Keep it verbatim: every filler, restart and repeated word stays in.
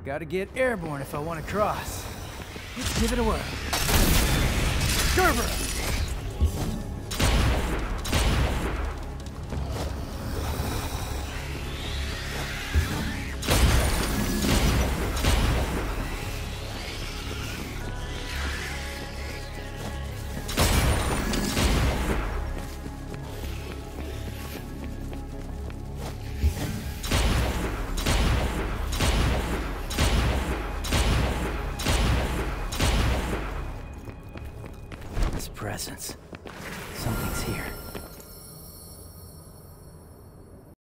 Gotta get airborne if I want to cross. Let's give it a whirl. Gerbera